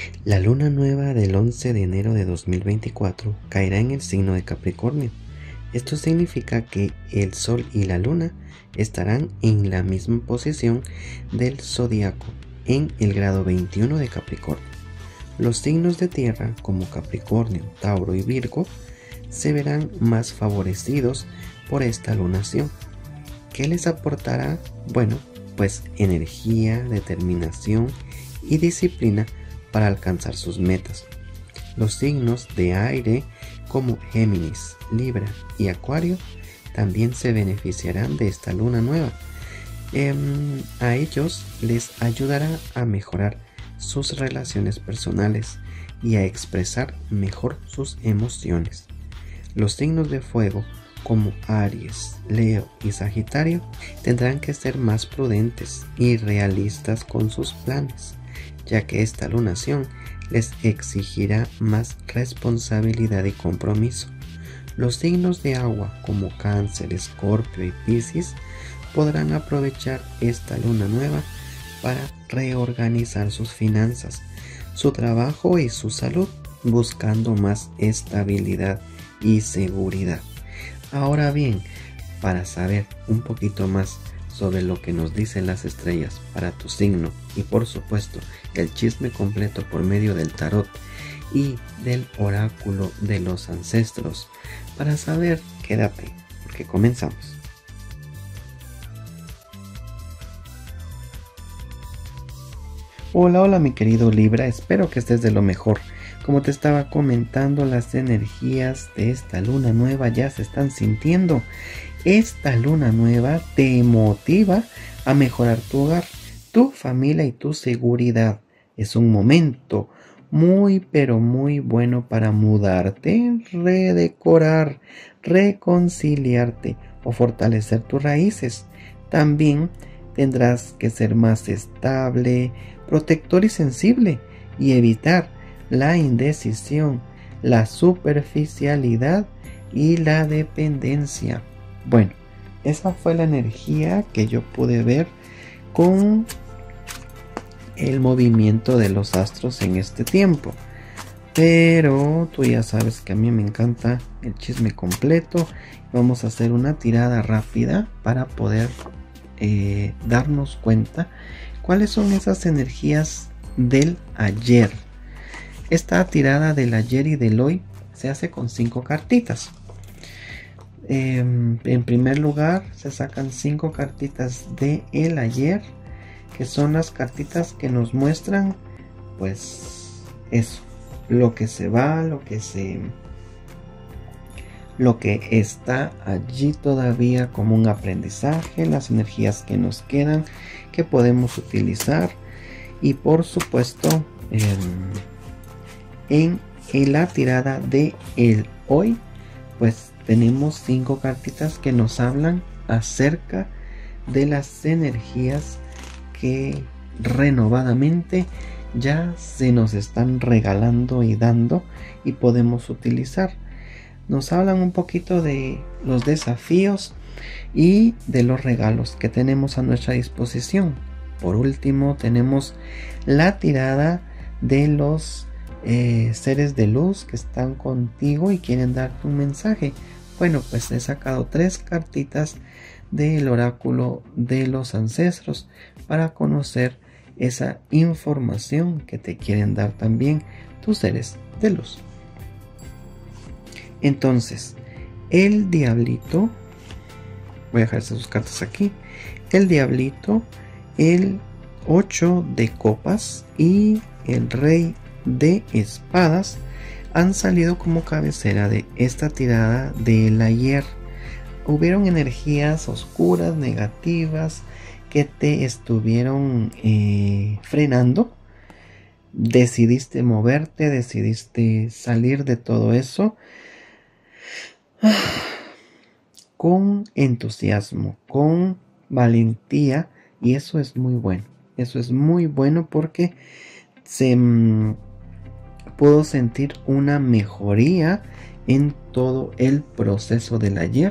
La luna nueva del 11 de enero de 2024 caerá en el signo de Capricornio. Esto significa que el Sol y la Luna estarán en la misma posición del zodiaco, en el grado 21 de Capricornio. Los signos de tierra como Capricornio, Tauro y Virgo se verán más favorecidos por esta lunación. ¿Qué les aportará? Bueno, pues energía, determinación y disciplina para alcanzar sus metas. Los signos de aire como Géminis, Libra y Acuario también se beneficiarán de esta luna nueva. A ellos les ayudará a mejorar sus relaciones personales y a expresar mejor sus emociones. Los signos de fuego como Aries, Leo y Sagitario tendrán que ser más prudentes y realistas con sus planes, ya que esta lunación les exigirá más responsabilidad y compromiso. Los signos de agua como Cáncer, Escorpio y Piscis podrán aprovechar esta luna nueva para reorganizar sus finanzas, su trabajo y su salud, buscando más estabilidad y seguridad. Ahora bien, para saber un poquito más sobre lo que nos dicen las estrellas para tu signo y por supuesto el chisme completo por medio del tarot y del oráculo de los ancestros, para saber, quédate porque comenzamos. Hola mi querido Libra, espero que estés de lo mejor. Como te estaba comentando, las energías de esta luna nueva ya se están sintiendo. Esta luna nueva te motiva a mejorar tu hogar, tu familia y tu seguridad. Es un momento muy pero muy bueno para mudarte, redecorar, reconciliarte o fortalecer tus raíces. También tendrás que ser más estable, protector y sensible y evitar la indecisión, la superficialidad y la dependencia. Bueno, esa fue la energía que yo pude ver con el movimiento de los astros en este tiempo. Pero tú ya sabes que a mí me encanta el chisme completo. Vamos a hacer una tirada rápida para poder darnos cuenta cuáles son esas energías del ayer. Esta tirada del ayer y del hoy se hace con 5 cartitas. En primer lugar se sacan 5 cartitas de el ayer, que son las cartitas que nos muestran pues eso, lo que se va, lo que está allí todavía como un aprendizaje, las energías que nos quedan, que podemos utilizar. Y por supuesto en la tirada de el hoy pues tenemos 5 cartitas que nos hablan acerca de las energías que renovadamente ya se nos están regalando y dando y podemos utilizar. Nos hablan un poquito de los desafíos y de los regalos que tenemos a nuestra disposición. Por último tenemos la tirada de los seres de luz que están contigo y quieren darte un mensaje. Bueno, pues he sacado 3 cartitas del oráculo de los ancestros para conocer esa información que te quieren dar también tus seres de luz. Entonces, el diablito, voy a dejar sus cartas aquí, el diablito, el 8 de copas y el rey de espadas han salido como cabecera de esta tirada del ayer. Hubieron energías oscuras, negativas, que te estuvieron frenando. Decidiste moverte, decidiste salir de todo eso con entusiasmo, con valentía, y eso es muy bueno. Eso es muy bueno porque puedo sentir una mejoría en todo el proceso del ayer.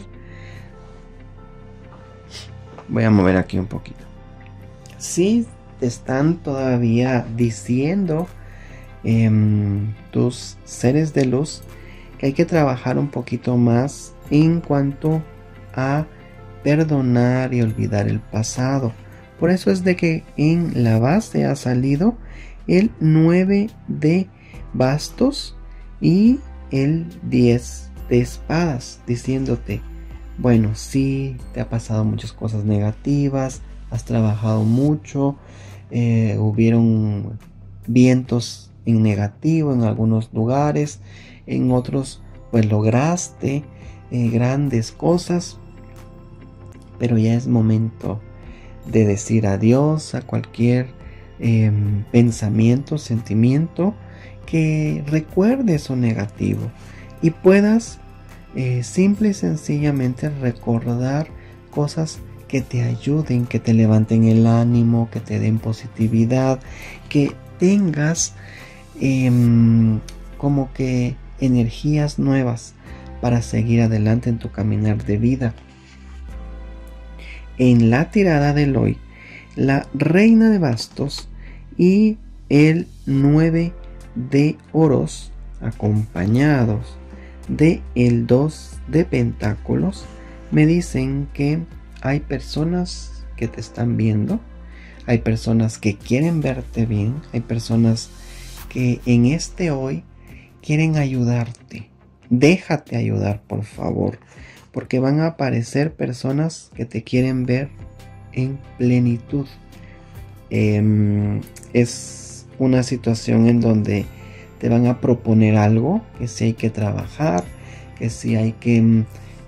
Voy a mover aquí un poquito. Si te están todavía diciendo tus seres de luz, que hay que trabajar un poquito más en cuanto a perdonar y olvidar el pasado. Por eso es de que en la base ha salido el 9 de bastos y el 10 de espadas, diciéndote, bueno, sí, te ha pasado muchas cosas negativas, has trabajado mucho, hubieron vientos en negativo en algunos lugares, en otros pues lograste grandes cosas, pero ya es momento de decir adiós a cualquier pensamiento, sentimiento que recuerde eso negativo y puedas simple y sencillamente recordar cosas que te ayuden, que te levanten el ánimo, que te den positividad, que tengas como que energías nuevas para seguir adelante en tu caminar de vida. En la tirada del hoy, la reina de bastos y el 9 de oros, acompañados de el 2 de pentáculos, me dicen que hay personas que te están viendo, hay personas que quieren verte bien, hay personas que en este hoy quieren ayudarte. Déjate ayudar, por favor, porque van a aparecer personas que te quieren ver en plenitud. Es una situación en donde te van a proponer algo, que sí hay que trabajar, que sí hay que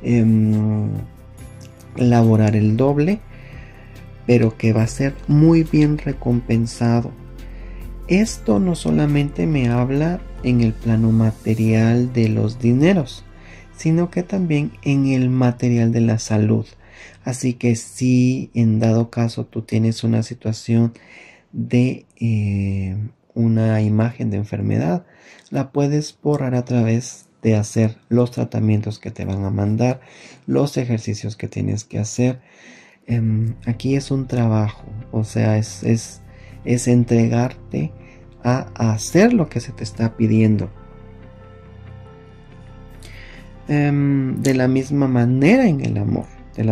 elaborar el doble, pero que va a ser muy bien recompensado. Esto no solamente me habla en el plano material de los dineros, sino que también en el material de la salud. Así que si en dado caso tú tienes una situación de una imagen de enfermedad, la puedes borrar a través de hacer los tratamientos que te van a mandar, los ejercicios que tienes que hacer. Aquí es un trabajo, o sea, es entregarte a hacer lo que se te está pidiendo. De la misma manera en el amor,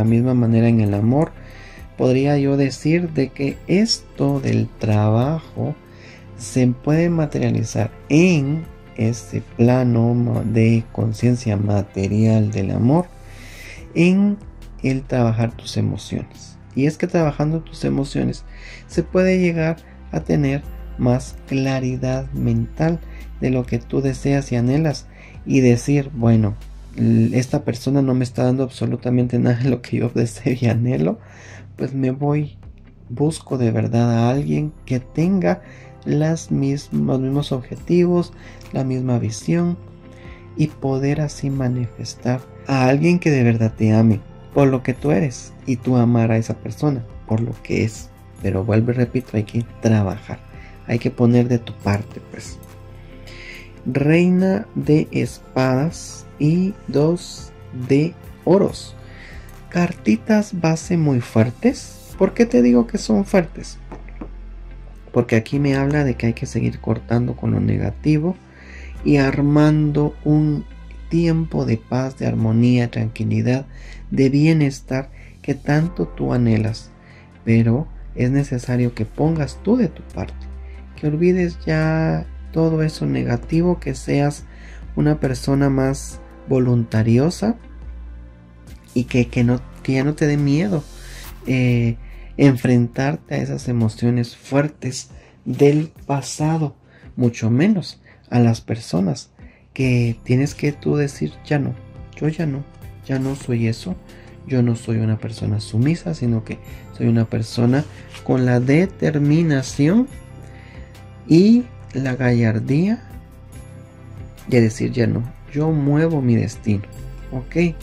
podría yo decir de que esto del trabajo se puede materializar en este plano de conciencia material del amor, en el trabajar tus emociones. Y es que trabajando tus emociones se puede llegar a tener más claridad mental de lo que tú deseas y anhelas, y decir, bueno, esta persona no me está dando absolutamente nada de lo que yo deseo y anhelo, pues me voy, busco de verdad a alguien que tenga los mismos objetivos, la misma visión, y poder así manifestar a alguien que de verdad te ame por lo que tú eres, y tú amar a esa persona por lo que es. Pero vuelvo y repito, hay que trabajar, hay que poner de tu parte, pues. Reina de espadas y 2 de oros. Cartitas base muy fuertes. ¿Por qué te digo que son fuertes? Porque aquí me habla de que hay que seguir cortando con lo negativo y armando un tiempo de paz, de armonía, tranquilidad, de bienestar que tanto tú anhelas. Pero es necesario que pongas tú de tu parte, que olvides ya todo eso negativo, que seas una persona más voluntariosa y que ya no te dé miedo enfrentarte a esas emociones fuertes del pasado, mucho menos a las personas que tienes que tú decir, ya no, yo ya no soy eso, yo no soy una persona sumisa, sino que soy una persona con la determinación y la gallardía de decir ya no, yo muevo mi destino, ¿ok?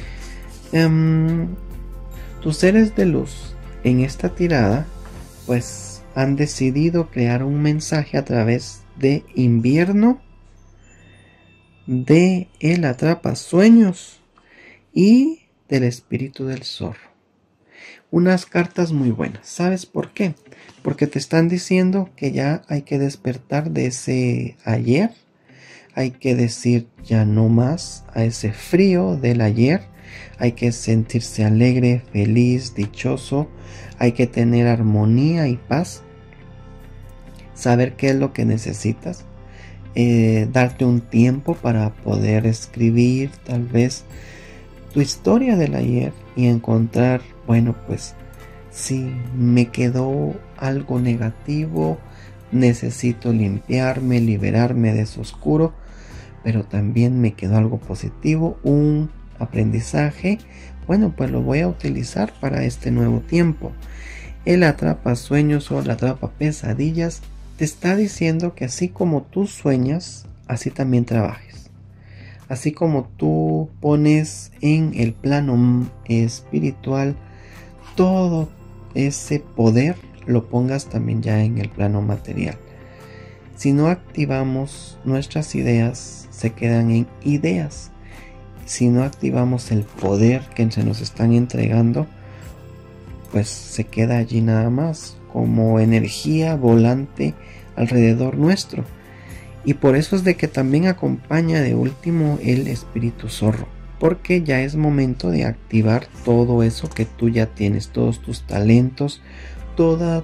Tus seres de luz en esta tirada pues han decidido crear un mensaje a través de invierno, de el atrapasueños y del espíritu del zorro. unas cartas muy buenas. ¿Sabes por qué? Porque te están diciendo que ya hay que despertar de ese ayer. Hay que decir ya no más a ese frío del ayer. Hay que sentirse alegre, feliz, dichoso. Hay que tener armonía y paz. Saber qué es lo que necesitas. Darte un tiempo para poder escribir tal vez tu historia del ayer y encontrar, bueno, pues si me quedó algo negativo, necesito limpiarme, liberarme de eso oscuro, pero también me quedó algo positivo, un aprendizaje, bueno, pues lo voy a utilizar para este nuevo tiempo. El atrapasueños o el atrapapesadillas te está diciendo que así como tú sueñas, así también trabajes. Así como tú pones en el plano espiritual todo ese poder, lo pongas también ya en el plano material. Si no activamos nuestras ideas, se quedan en ideas. Si no activamos el poder que se nos están entregando, pues se queda allí nada más, como energía volante alrededor nuestro. Y por eso es de que también acompaña de último el espíritu zorro, porque ya es momento de activar todo eso que tú ya tienes, todos tus talentos, todos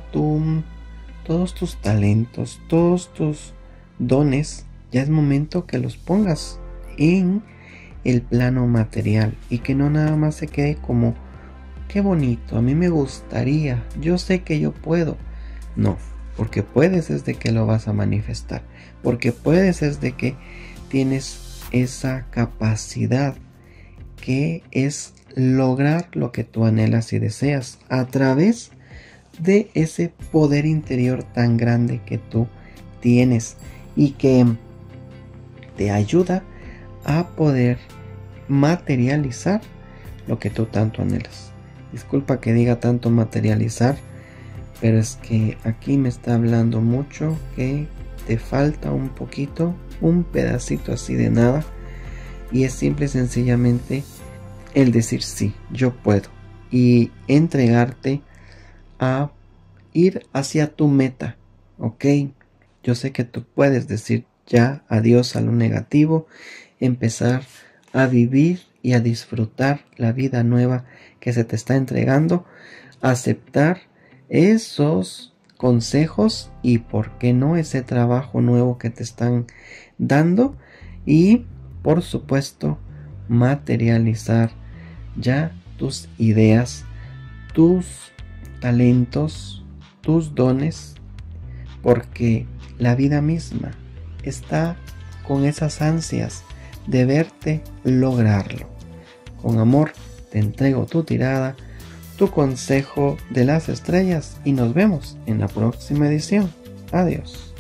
tus dones. Ya es momento que los pongas en el plano material y que no nada más se quede como qué bonito, a mí me gustaría, yo sé que yo puedo. No, porque puedes es de que lo vas a manifestar, porque puedes es de que tienes esa capacidad que es lograr lo que tú anhelas y deseas a través de ese poder interior tan grande que tú tienes y que te ayuda a poder materializar lo que tú tanto anhelas. Disculpa que diga tanto materializar, pero es que aquí me está hablando mucho que te falta un poquito, un pedacito así de nada, y es simple y sencillamente el decir sí, yo puedo, y entregarte a ir hacia tu meta, ¿ok? Yo sé que tú puedes decir ya adiós a lo negativo, empezar a vivir y a disfrutar la vida nueva que se te está entregando, aceptar esos consejos y por qué no ese trabajo nuevo que te están dando y por supuesto materializar ya tus ideas, tus talentos, tus dones, porque la vida misma está con esas ansias de verte lograrlo. Con amor te entrego tu tirada, tu consejo de las estrellas y nos vemos en la próxima edición. Adiós.